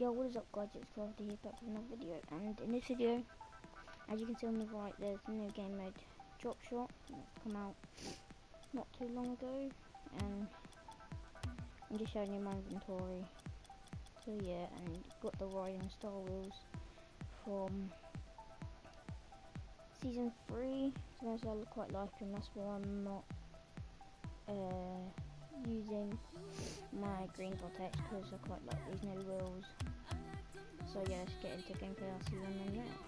Yo, what is up guys, it's Crafty here back with another video, and in this video, as you can see on the right, there's a new game mode, DROPSHOT, that's come out not too long ago, and I'm just showing you my inventory. So yeah, and got the riding star wheels from season 3, so I quite like them, that's why I'm not using my green Vortex, because I quite like these new wheels. So yeah, let's get into gameplay. I'll see you when I'm there.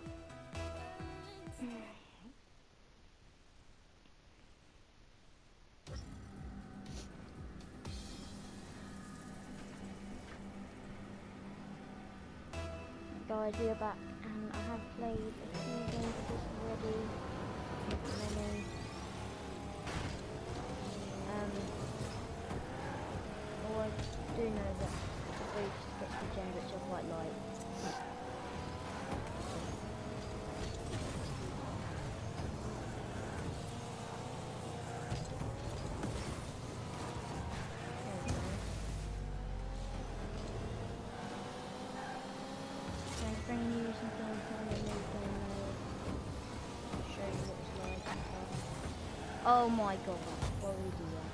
Guys, we are back, and I have played a few games of this already. Many. Or I do know that the boost gets the gems, which I quite like. Bringing you something from the new game mode. Show you what it's like and stuff. Oh my god, what will we do that?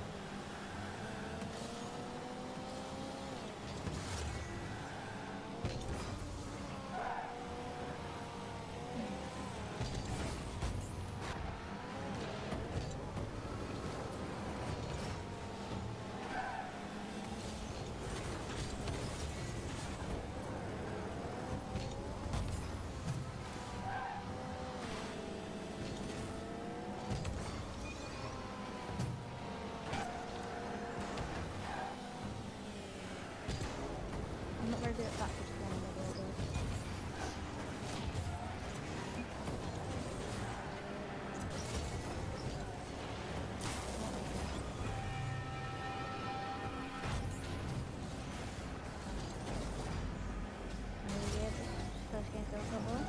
I'm not very good at backwards playing, by the way. First game for a couple.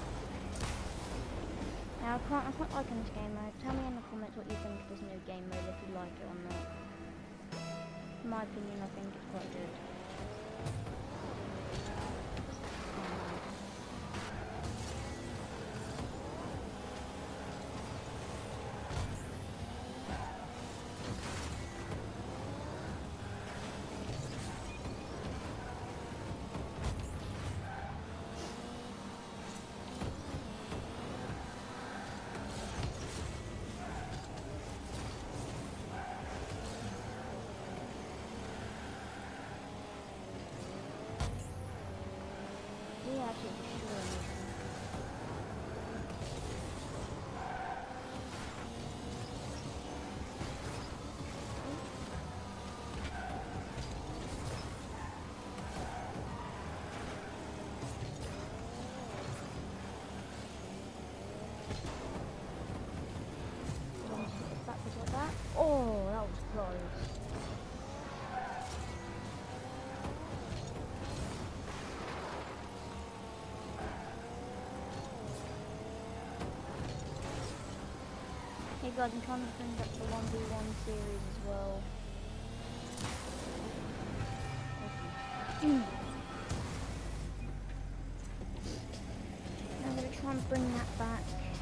Now I'm quite liking this game mode. Tell me in the comments what you think of this new game mode, if you like it or not. In my opinion, I think it's quite good. Yeah, actually, sure. Backwards like that. Oh, that was close. Hey guys, I'm trying to bring up the 1v1 series as well. I'm going to try and bring that back.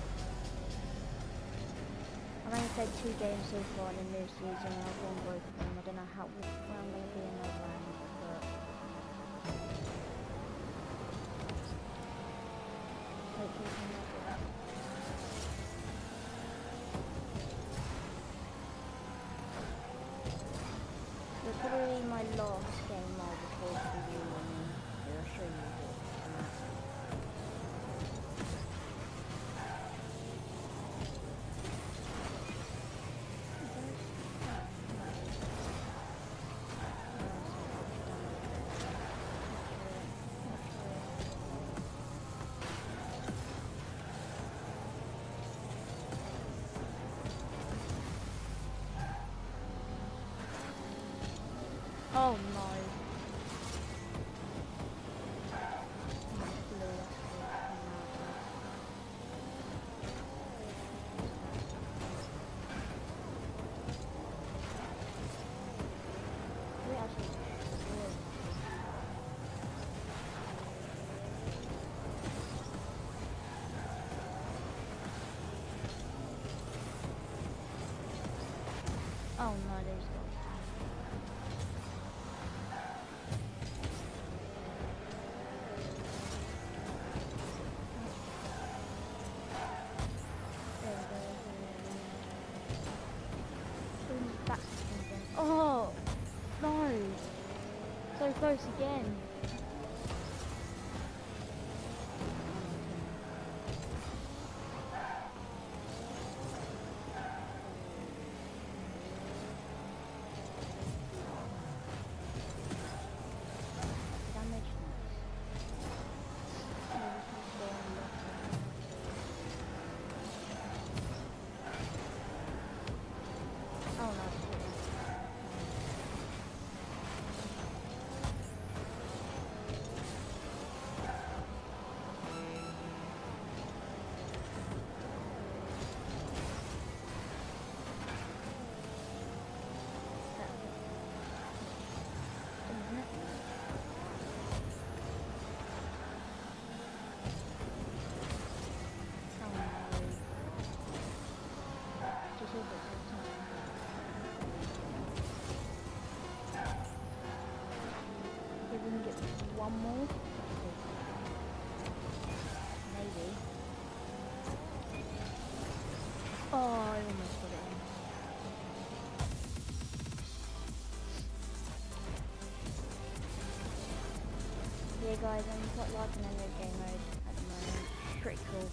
I've only played 2 games so far in the new season, and I've won both of them. I don't know where I'm going to be in that round, but hopefully we can make it up. It's probably my last game I'll record for you, and I'll show you a bit from that. Oh my close again. One more, maybe. Oh, I almost got it in. Yeah, guys, I'm quite liking the new game mode at the moment. Pretty cool.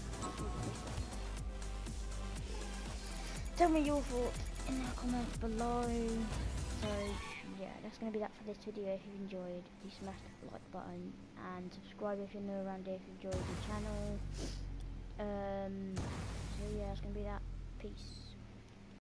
Tell me your thoughts in the comments below. So yeah, that's going to be that for this video. If you enjoyed, please smash the like button and subscribe if you're new around here if you enjoyed the channel. So yeah, that's going to be that. Peace.